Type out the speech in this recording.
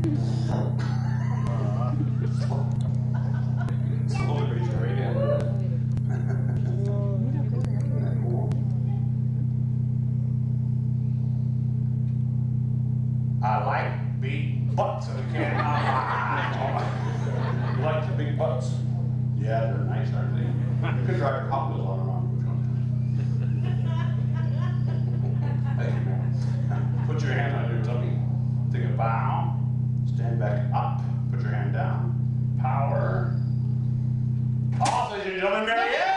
Slowly reach your right hand. I like big butts in a can. You like the big butts? Yeah, they're nice, aren't they? You could drive your Hot Wheels on and on. Which one? Thank you, man. Put your hand on your tummy. Take a bow. Stand back up. Put your hand down. Power. Off, ladies and gentlemen. Yeah!